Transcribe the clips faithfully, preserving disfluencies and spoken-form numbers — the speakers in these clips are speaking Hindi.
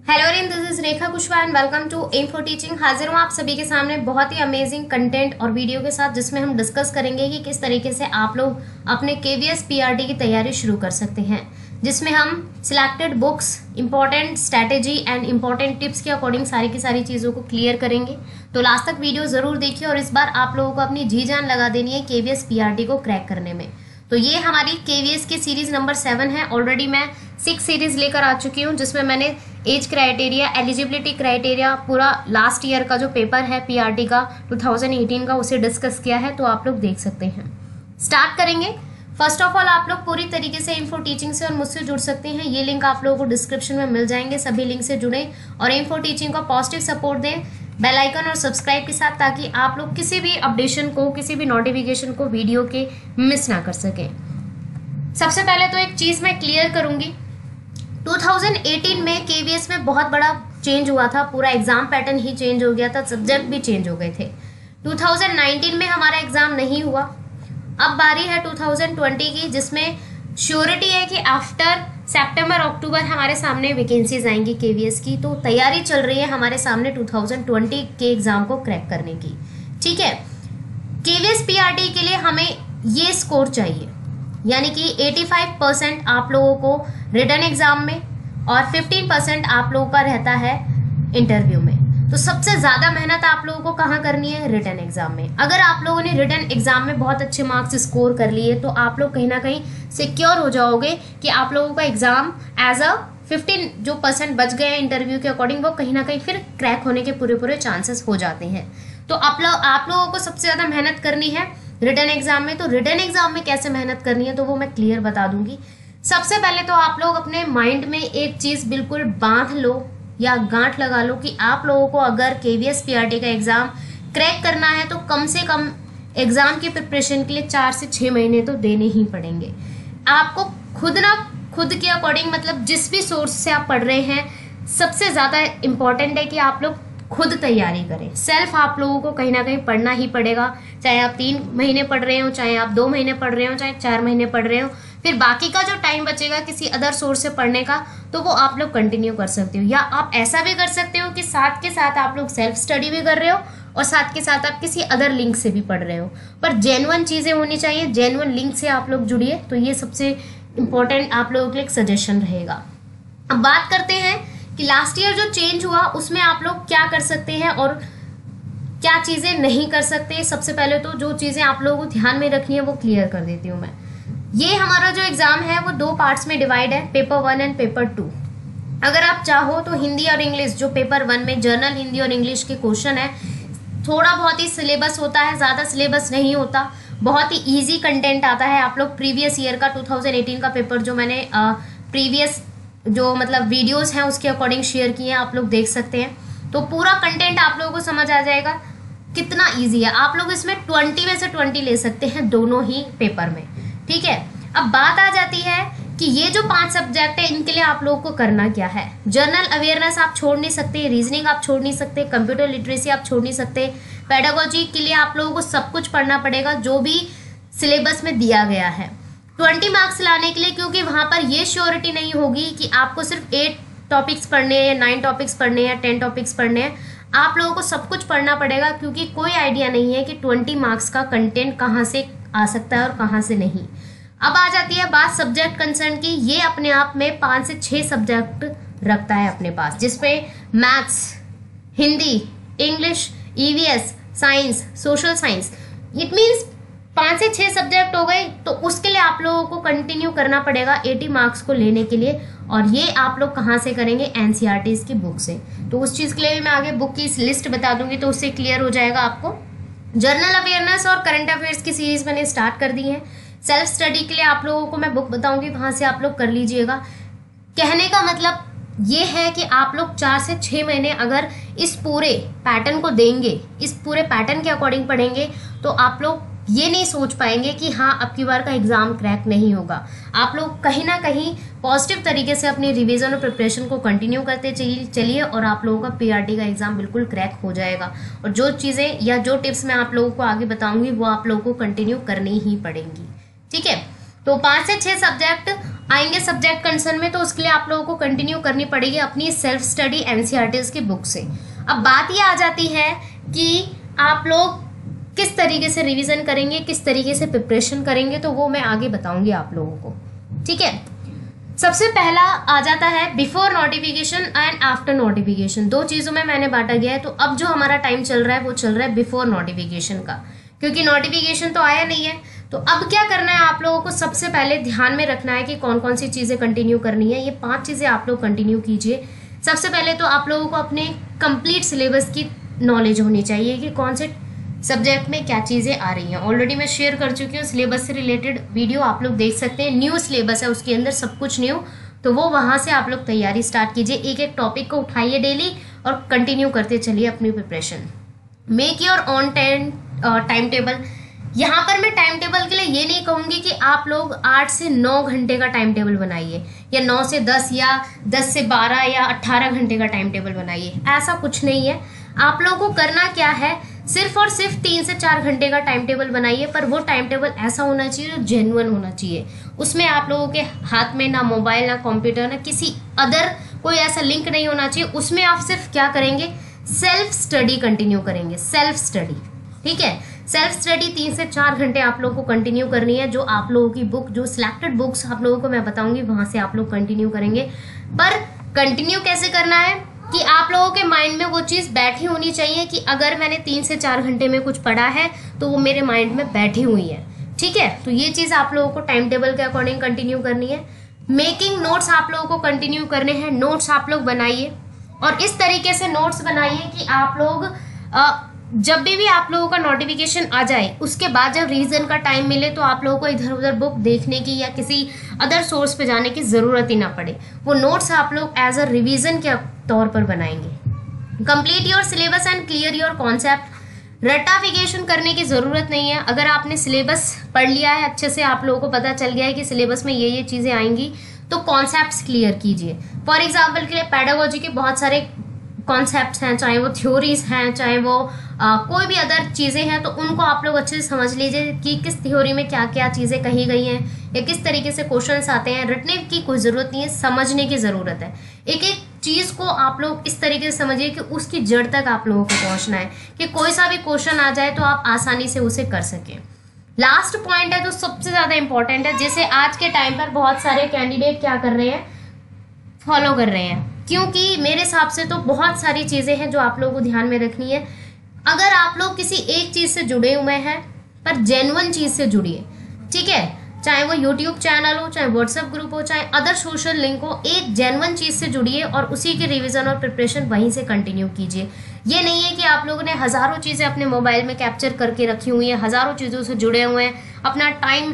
हेलो रिन, this is Rekha Kushwaha and welcome to M for teaching. हाजिर हूँ आप सभी के सामने बहुत ही अमेजिंग कंटेंट और वीडियो के साथ, जिसमें हम डिस्कस करेंगे कि किस तरीके से आप लोग अपने केवीएस पीआरटी की तैयारी शुरू कर सकते हैं, जिसमें हम selected books, important strategy and important tips के अकॉर्डिंग सारी की सारी चीज़ों को क्लियर करेंगे। तो लास्ट तक वीडियो ज़रूर देखिए और इस बार आप लोगों को अपनी जी जान लगा देनी है केवीएस पीआरटी को क्रैक करने में। तो ये हमारी केवीएस की सीरीज नंबर सेवन है। ऑलरेडी मैं सिक्स सीरीज लेकर आ चुकी हूँ, जिसमें मैंने एज क्राइटेरिया, एलिजिबिलिटी क्राइटेरिया, पूरा लास्ट ईयर का जो पेपर है पीआरटी का टू थाउजेंड एटीन का, उसे डिस्कस किया है। तो आप लोग देख सकते हैं। स्टार्ट करेंगे। फर्स्ट ऑफ ऑल आप लोग पूरी तरीके से एम फॉर टीचिंग से और मुझसे जुड़ सकते हैं। ये लिंक आप लोगों को डिस्क्रिप्शन में मिल जाएंगे। सभी लिंक से जुड़ें और एम फॉर टीचिंग को पॉजिटिव सपोर्ट दें बेल आइकन और सब्सक्राइब के साथ, ताकि आप लोग किसी भी अपडेशन को, किसी भी नोटिफिकेशन को वीडियो के मिस ना कर सकें। सबसे पहले तो एक चीज़ मैं क्लियर करूंगी, टू थाउजेंड एटीन में केवीएस में बहुत बड़ा चेंज हुआ था। पूरा एग्जाम पैटर्न ही चेंज हो गया था, सब्जेक्ट भी चेंज हो गए थे। टू थाउजेंड नाइनटीन में हमारा एग्जाम नहीं हुआ। अब बारी है टू थाउजेंड ट्वेंटी की, जिसमें श्योरिटी है कि आफ्टर सितंबर अक्टूबर हमारे सामने वैकेंसीज आएंगी केवीएस की। तो तैयारी चल रही है हमारे सामने टू थाउजेंड ट्वेंटी के एग्जाम को क्रैक करने की। ठीक है, केवीएस पीआरटी के लिए हमें ये स्कोर चाहिए, यानी कि पचासी परसेंट आप लोगों को रिटन एग्जाम में और पंद्रह परसेंट आप लोगों का रहता है इंटरव्यू में। तो सबसे ज़्यादा मेहनत आप लोगों को कहाँ करनी है? रिटन एग्जाम में। अगर आप लोगों ने रिटन एग्जाम में बहुत अच्छे मार्क्स स्कोर कर लिए, तो आप लोग कहीं ना कहीं सिक्योर हो जाओगे कि आप लोगों का एग्जाम एज अ फिफ्टीन जो परसेंट बच गए हैं इंटरव्यू के अकॉर्डिंग, वो कहीं ना कहीं फिर क्रैक होने के पूरे पूरे चांसेस हो जाते हैं। तो आप लोग आप लोगों को सबसे ज़्यादा मेहनत करनी है रिटन एग्जाम में। तो रिटन एग्जाम में कैसे मेहनत करनी है, तो वो मैं क्लियर बता दूंगी। सबसे पहले तो आप लोग अपने माइंड में एक चीज़ बिल्कुल बांध लो या गांठ लगा लो कि आप लोगों को अगर केवीएस पीआरटी का एग्जाम क्रैक करना है, तो कम से कम एग्जाम की प्रिपरेशन के लिए चार से छः महीने तो देने ही पड़ेंगे। आपको खुद ना खुद के अकॉर्डिंग, मतलब जिस भी सोर्स से आप पढ़ रहे हैं, सबसे ज़्यादा इम्पॉर्टेंट है कि आप लोग खुद तैयारी करें। सेल्फ आप लोगों को कहीं ना कहीं पढ़ना ही पड़ेगा, चाहे आप तीन महीने पढ़ रहे हो, चाहे आप दो महीने पढ़ रहे हो, चाहे चार महीने पढ़ रहे हो। फिर बाकी का जो टाइम बचेगा किसी अदर सोर्स से पढ़ने का, तो वो आप लोग कंटिन्यू कर सकते हो। या आप ऐसा भी कर सकते हो कि साथ के साथ आप लोग सेल्फ स्टडी भी कर रहे हो और साथ के साथ आप किसी अदर लिंक से भी पढ़ रहे हो। पर जेन्युइन चीज़ें होनी चाहिए, जेन्युइन लिंक से आप लोग जुड़िए। तो ये सबसे इम्पोर्टेंट आप लोगों के लिए एक सजेशन रहेगा। अब बात करते हैं कि लास्ट ईयर जो चेंज हुआ, उसमें आप लोग क्या कर सकते हैं और क्या चीज़ें नहीं कर सकते। सबसे पहले तो जो चीज़ें आप लोगों को ध्यान में रखनी है वो क्लियर कर देती हूँ मैं। ये हमारा जो एग्ज़ाम है वो दो पार्ट्स में डिवाइड है, paper one and paper two. अगर आप चाहो तो हिंदी और इंग्लिश, जो पेपर वन में जनरल हिंदी और इंग्लिश के क्वेश्चन है, थोड़ा बहुत ही सिलेबस होता है, ज़्यादा सिलेबस नहीं होता, बहुत ही ईजी कंटेंट आता है। आप लोग प्रीवियस ईयर का टू थाउजेंड एटीन का पेपर जो मैंने प्रीवियस जो मतलब वीडियोस हैं उसके अकॉर्डिंग शेयर किए हैं, आप लोग देख सकते हैं। तो पूरा कंटेंट आप लोगों को समझ आ जाएगा कितना इजी है। आप लोग इसमें ट्वेंटी में से ट्वेंटी ले सकते हैं दोनों ही पेपर में। ठीक है, अब बात आ जाती है कि ये जो पांच सब्जेक्ट है, इनके लिए आप लोगों को करना क्या है। जनरल अवेयरनेस आप छोड़ नहीं सकते, रीजनिंग आप छोड़ नहीं सकते, कंप्यूटर लिटरेसी आप छोड़ नहीं सकते। पेडागोजी के लिए आप लोगों को सब कुछ पढ़ना पड़ेगा जो भी सिलेबस में दिया गया है ट्वेंटी मार्क्स लाने के लिए, क्योंकि वहाँ पर ये श्योरिटी नहीं होगी कि आपको सिर्फ एट टॉपिक्स पढ़ने हैं, नाइन टॉपिक्स पढ़ने हैं, टेन टॉपिक्स पढ़ने हैं। आप लोगों को सब कुछ पढ़ना पड़ेगा, क्योंकि कोई आइडिया नहीं है कि ट्वेंटी मार्क्स का कंटेंट कहाँ से आ सकता है और कहाँ से नहीं। अब आ जाती है बात सब्जेक्ट कंसर्न की। ये अपने आप में पाँच से छः सब्जेक्ट रखता है अपने पास, जिसमें maths, Hindi, English, EVS, science, social science, it means पाँच से छः सब्जेक्ट हो गए। तो उसके लिए आप लोगों को कंटिन्यू करना पड़ेगा अस्सी मार्क्स को लेने के लिए। और ये आप लोग कहाँ से करेंगे? एनसीईआरटीज़ की बुक से। तो उस चीज़ के लिए भी मैं आगे बुक की लिस्ट बता दूंगी, तो उससे क्लियर हो जाएगा आपको। जर्नल अवेयरनेस और करंट अफेयर्स की सीरीज मैंने स्टार्ट कर दी है। सेल्फ स्टडी के लिए आप लोगों को मैं बुक बताऊंगी, वहाँ से आप लोग कर लीजिएगा। कहने का मतलब ये है कि आप लोग चार से छः महीने अगर इस पूरे पैटर्न को देंगे, इस पूरे पैटर्न के अकॉर्डिंग पढ़ेंगे, तो आप लोग ये नहीं सोच पाएंगे कि हाँ अब की बार का एग्जाम क्रैक नहीं होगा। आप लोग कहीं ना कहीं पॉजिटिव तरीके से अपनी रिवीजन और प्रिपरेशन को कंटिन्यू करते चलिए और आप लोगों का पीआरटी का एग्जाम बिल्कुल क्रैक हो जाएगा। और जो चीज़ें या जो टिप्स मैं आप लोगों को आगे बताऊंगी वो आप लोगों को कंटिन्यू करनी ही पड़ेंगी। ठीक है, तो पाँच से छः सब्जेक्ट आएंगे सब्जेक्ट कंसर्न में, तो उसके लिए आप लोगों को कंटिन्यू करनी पड़ेगी अपनी सेल्फ स्टडी एनसीईआरटीज की बुक से। अब बात ये आ जाती है कि आप लोग किस तरीके से रिवीजन करेंगे, किस तरीके से प्रिपरेशन करेंगे, तो वो मैं आगे बताऊंगी आप लोगों को, ठीक है। सबसे पहला आ जाता है before notification and after notification. दो चीज़ों में मैंने बांटा गया है। तो अब जो हमारा टाइम चल रहा है वो चल रहा है बिफोर नोटिफिकेशन का, क्योंकि नोटिफिकेशन तो आया नहीं है। तो अब क्या करना है आप लोगों को, सबसे पहले ध्यान में रखना है कि कौन कौन सी चीज़ें कंटिन्यू करनी है। ये पांच चीज़ें आप लोग कंटिन्यू कीजिए। सबसे पहले तो आप लोगों को अपने कंप्लीट सिलेबस की नॉलेज होनी चाहिए कि कौन से सब्जेक्ट में क्या चीज़ें आ रही हैं। ऑलरेडी मैं शेयर कर चुकी हूँ सिलेबस से रिलेटेड वीडियो, आप लोग देख सकते हैं। न्यू सिलेबस है, उसके अंदर सब कुछ न्यू, तो वो वहाँ से आप लोग तैयारी स्टार्ट कीजिए। एक एक टॉपिक को उठाइए डेली और कंटिन्यू करते चलिए अपनी preparation. Make your own time table. यहाँ पर मैं टाइम टेबल के लिए ये नहीं कहूँगी कि आप लोग आठ से नौ घंटे का टाइम टेबल बनाइए, या नौ से दस, या दस से बारह, या अट्ठारह घंटे का टाइम टेबल बनाइए। ऐसा कुछ नहीं है। आप लोगों को करना क्या है, सिर्फ और सिर्फ तीन से चार घंटे का टाइम टेबल बनाइए, पर वो टाइम टेबल ऐसा होना चाहिए जो जेन्युइन होना चाहिए। उसमें आप लोगों के हाथ में ना मोबाइल, ना कंप्यूटर, ना किसी अदर कोई ऐसा लिंक नहीं होना चाहिए। उसमें आप सिर्फ क्या करेंगे, सेल्फ स्टडी कंटिन्यू करेंगे, सेल्फ स्टडी, ठीक है। सेल्फ स्टडी तीन से चार घंटे आप लोगों को कंटिन्यू करनी है। जो आप लोगों की बुक, जो सिलेक्टेड बुक्स आप लोगों को मैं बताऊंगी, वहां से आप लोग कंटिन्यू करेंगे। पर कंटिन्यू कैसे करना है कि आप लोगों के माइंड में वो चीज़ बैठी होनी चाहिए कि अगर मैंने तीन से चार घंटे में कुछ पढ़ा है तो वो मेरे माइंड में बैठी हुई है, ठीक है। तो ये चीज़ आप लोगों को टाइम टेबल के अकॉर्डिंग कंटिन्यू करनी है। मेकिंग नोट्स आप लोगों को कंटिन्यू करने हैं। नोट्स आप लोग बनाइए, और इस तरीके से नोट्स बनाइए कि आप लोग आ, जब भी भी आप लोगों का नोटिफिकेशन आ जाए, उसके बाद जब रिवीजन का टाइम मिले तो आप लोगों को इधर उधर बुक देखने की या किसी अदर सोर्स पे जाने की ज़रूरत ही ना पड़े। वो नोट्स आप लोग एज अ रिवीजन के तौर पर बनाएंगे। Complete your syllabus and clear your concept. रटाफिकेशन करने की ज़रूरत नहीं है। अगर आपने सिलेबस पढ़ लिया है अच्छे से, आप लोगों को पता चल गया है कि सिलेबस में ये ये चीज़ें आएंगी, तो कॉन्सेप्ट्स क्लियर कीजिए। फॉर एग्जाम्पल के लिए पेडागोजी के बहुत सारे कॉन्सेप्ट्स हैं, चाहे वो थ्योरीज हैं, चाहे वो आ, कोई भी अदर चीज़ें हैं, तो उनको आप लोग अच्छे से समझ लीजिए कि किस थ्योरी में क्या क्या चीज़ें कही गई हैं या किस तरीके से क्वेश्चंस आते हैं। रटने की कोई ज़रूरत नहीं है, समझने की ज़रूरत है। एक एक चीज़ को आप लोग इस तरीके से समझिए कि उसकी जड़ तक आप लोगों को पहुँचना है, कि कोई सा भी क्वेश्चन आ जाए तो आप आसानी से उसे कर सकें। लास्ट पॉइंट है जो सबसे ज़्यादा इंपॉर्टेंट है, जिसे आज के टाइम पर बहुत सारे कैंडिडेट क्या कर रहे हैं, फॉलो कर रहे हैं। क्योंकि मेरे हिसाब से तो बहुत सारी चीज़ें हैं जो आप लोगों को ध्यान में रखनी है। अगर आप लोग किसी एक चीज़ से जुड़े हुए हैं, पर जेन्युइन चीज़ से जुड़िए, ठीक है। चाहे वो यूट्यूब चैनल हो, चाहे व्हाट्सएप ग्रुप हो, चाहे अदर सोशल लिंक हो, एक जेन्युइन चीज़ से जुड़िए और उसी की रिवीजन और प्रिपरेशन वहीं से कंटिन्यू कीजिए। ये नहीं है कि आप लोगों ने हज़ारों चीज़ें अपने मोबाइल में कैप्चर करके रखी हुई हैं, हज़ारों चीज़ों से जुड़े हुए हैं, अपना टाइम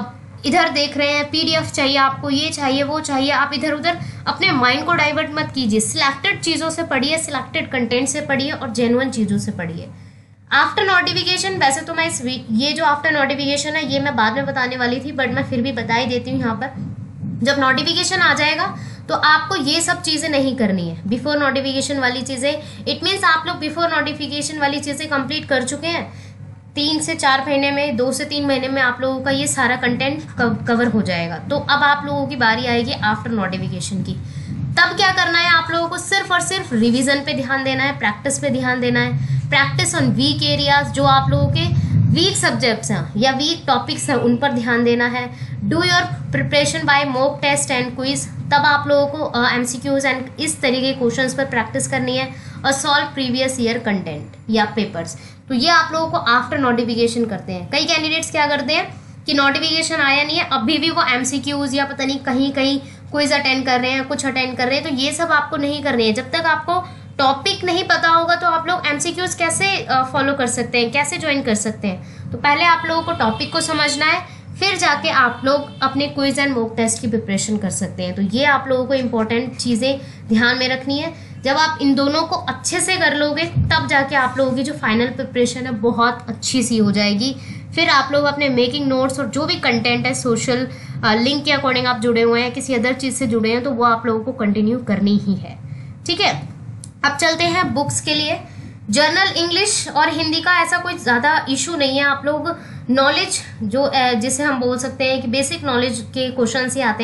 इधर देख रहे हैं, पीडीएफ चाहिए आपको, ये चाहिए वो चाहिए, आप इधर उधर अपने माइंड को डाइवर्ट मत कीजिए। सिलेक्टेड चीज़ों से पढ़िए, सिलेक्टेड कंटेंट से पढ़िए और जेन्युइन चीज़ों से पढ़िए। आफ्टर नोटिफिकेशन, वैसे तो मैं इस ये जो आफ्टर नोटिफिकेशन है ये मैं बाद में बताने वाली थी, बट मैं फिर भी बता ही देती हूँ यहाँ पर। जब नोटिफिकेशन आ जाएगा तो आपको ये सब चीज़ें नहीं करनी है, बिफोर नोटिफिकेशन वाली चीज़ें। इट मीन्स आप लोग बिफोर नोटिफिकेशन वाली चीज़ें कंप्लीट कर चुके हैं। तीन से चार महीने में, दो से तीन महीने में आप लोगों का ये सारा कंटेंट कवर हो जाएगा। तो अब आप लोगों की बारी आएगी आफ्टर नोटिफिकेशन की। तब क्या करना है, आप लोगों को सिर्फ और सिर्फ रिवीजन पे ध्यान देना है, प्रैक्टिस पे ध्यान देना है। प्रैक्टिस ऑन वीक एरियाज, जो आप लोगों के वीक सब्जेक्ट्स हैं या वीक टॉपिक्स हैं, उन पर ध्यान देना है। Do your preparation by mock test and quiz, तब आप लोगों को एमसीक्यूज एंड इस तरीके के क्वेश्चंस पर प्रैक्टिस करनी है। और सॉल्व प्रीवियस ईयर कंटेंट या पेपर्स। तो ये आप लोगों को आफ्टर नोटिफिकेशन करते हैं। कई कैंडिडेट्स क्या करते हैं कि नोटिफिकेशन आया नहीं है, अभी भी वो एमसीक्यूज या पता नहीं कहीं कहीं क्विज अटेंड कर रहे हैं, कुछ अटेंड कर रहे हैं। तो ये सब आपको नहीं करनी है। जब तक आपको टॉपिक नहीं पता होगा तो आप लोग एमसीक्यूज कैसे फॉलो कर सकते हैं, कैसे ज्वाइन कर सकते हैं। तो पहले आप लोगों को टॉपिक को समझना है, फिर जाके आप लोग अपने क्विज एंड मॉक टेस्ट की प्रिपरेशन कर सकते हैं। तो ये आप लोगों को इंपॉर्टेंट चीज़ें ध्यान में रखनी है। जब आप इन दोनों को अच्छे से कर लोगे तब जाके आप लोगों की जो फाइनल प्रिपरेशन है बहुत अच्छी सी हो जाएगी। फिर आप लोग अपने मेकिंग नोट्स और जो भी कंटेंट है सोशल लिंक के अकॉर्डिंग आप जुड़े हुए हैं, किसी अदर चीज़ से जुड़े हैं, तो वो आप लोगों को कंटिन्यू करनी ही है। ठीक है, अब चलते हैं बुक्स के लिए। जर्नल इंग्लिश और हिंदी का ऐसा कोई ज़्यादा इशू नहीं है। आप लोग नॉलेज जो जिसे हम बोल सकते हैं कि बेसिक नॉलेज के क्वेश्चन ही आते हैं,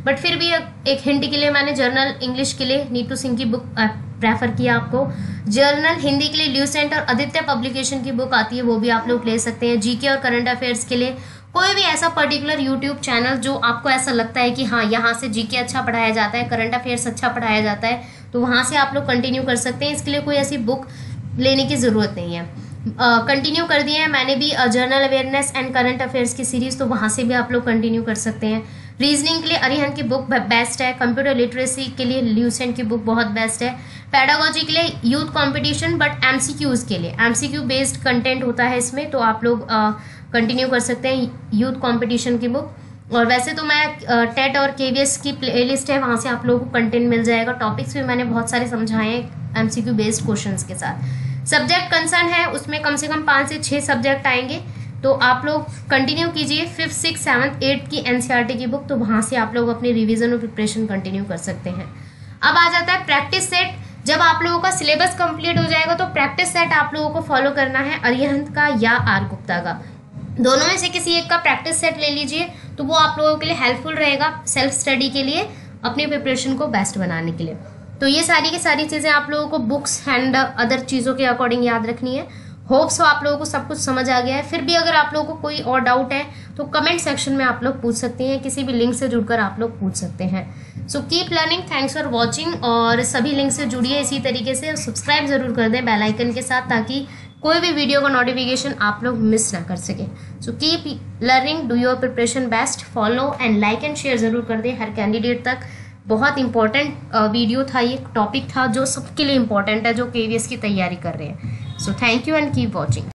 बट फिर भी एक हिंट के लिए मैंने जर्नल इंग्लिश के लिए नीतू सिंह की बुक प्रेफर किया आपको। जर्नल हिंदी के लिए ल्यूसेंट और आदित्य पब्लिकेशन की बुक आती है, वो भी आप लोग ले सकते हैं। जीके और करंट अफेयर्स के लिए कोई भी ऐसा पर्टिकुलर यूट्यूब चैनल जो आपको ऐसा लगता है कि हाँ यहाँ से जीके अच्छा पढ़ाया जाता है, करंट अफेयर्स अच्छा पढ़ाया जाता है, तो वहाँ से आप लोग कंटिन्यू कर सकते हैं। इसके लिए कोई ऐसी बुक लेने की ज़रूरत नहीं है। कंटिन्यू uh, कर दिए हैं मैंने भी general awareness and current affairs की सीरीज़, तो वहाँ से भी आप लोग कंटिन्यू कर सकते हैं। रीजनिंग के लिए अरिहंत की बुक बेस्ट है। कंप्यूटर लिटरेसी के लिए ल्यूसेंट की बुक बहुत बेस्ट है। पैडागोजी के लिए यूथ कंपटीशन, बट एमसीक्यूज़ के लिए एमसीक्यू बेस्ड कंटेंट होता है इसमें, तो आप लोग कंटिन्यू uh, कर सकते हैं यूथ कंपटीशन की बुक। और वैसे तो मैं टेट और केवीएस की प्लेलिस्ट है, वहाँ से आप लोगों को कंटेंट मिल जाएगा। टॉपिक्स भी मैंने बहुत सारे समझाए हैं एमसीक्यू बेस्ड क्वेश्चंस के साथ। सब्जेक्ट कंसर्न है उसमें कम से कम पाँच से छः सब्जेक्ट आएंगे, तो आप लोग कंटिन्यू कीजिए फिफ्थ सिक्स सेवन्थ एट्थ की एनसीईआरटी की बुक, तो वहाँ से आप लोग अपनी रिवीजन और प्रिपरेशन कंटिन्यू कर सकते हैं। अब आ जाता है प्रैक्टिस सेट। जब आप लोगों का सिलेबस कंप्लीट हो जाएगा तो प्रैक्टिस सेट आप लोगों को फॉलो करना है अरिहंत का या आर गुप्ता का, दोनों में से किसी एक का प्रैक्टिस सेट ले लीजिए, तो वो आप लोगों के लिए हेल्पफुल रहेगा सेल्फ स्टडी के लिए, अपनी प्रिपरेशन को बेस्ट बनाने के लिए। तो ये सारी की सारी चीज़ें आप लोगों को बुक्स एंड अदर चीज़ों के अकॉर्डिंग याद रखनी है। होप्स आप लोगों को सब कुछ समझ आ गया है। फिर भी अगर आप लोगों को कोई और डाउट है तो कमेंट सेक्शन में आप लोग पूछ सकते हैं, किसी भी लिंक से जुड़कर आप लोग पूछ सकते हैं। So keep learning, thanks for watching, और सभी लिंक से जुड़िए इसी तरीके से, सब्सक्राइब जरूर कर दें बेल आइकन के साथ, ताकि कोई भी वीडियो का नोटिफिकेशन आप लोग मिस ना कर सके। So keep learning, do your preparation best, follow and like and share जरूर कर दें हर कैंडिडेट तक। बहुत इंपॉर्टेंट वीडियो था, ये टॉपिक था जो सबके लिए इम्पोर्टेंट है जो केवीएस की तैयारी कर रहे हैं। So thank you and keep watching.